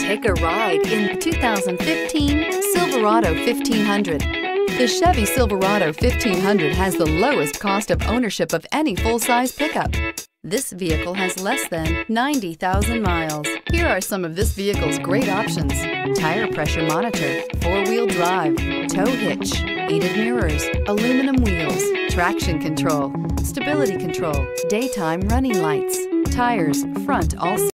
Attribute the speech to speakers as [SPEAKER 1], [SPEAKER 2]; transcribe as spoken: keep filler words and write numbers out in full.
[SPEAKER 1] Take a ride in the two thousand fifteen Silverado fifteen hundred. The Chevy Silverado fifteen hundred has the lowest cost of ownership of any full-size pickup. This vehicle has less than ninety thousand miles. Here are some of this vehicle's great options: tire pressure monitor, four-wheel drive, tow hitch, heated mirrors, aluminum wheels, traction control, stability control, daytime running lights, tires front all